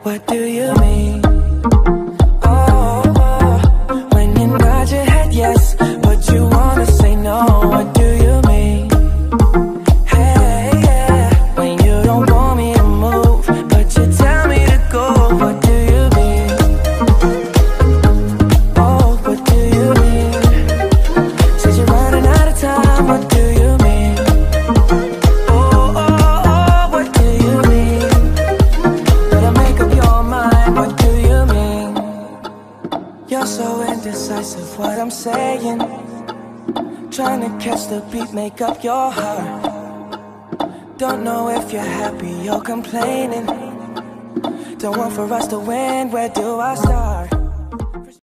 What do you mean? Oh, oh, when you nod your head yes, but you wanna say no. What do you mean? Hey, yeah, when you don't want me to move, but you tell me to go. What do you mean? Oh, what do you mean? Said you're running out of time. What do you mean? Oh, oh, oh, what do you mean? Better make up your mind. What do you mean? You're so indecisive, what I'm saying. Trying to catch the beat, make up your heart. Don't know if you're happy or complaining. Don't want for us to win, where do I start?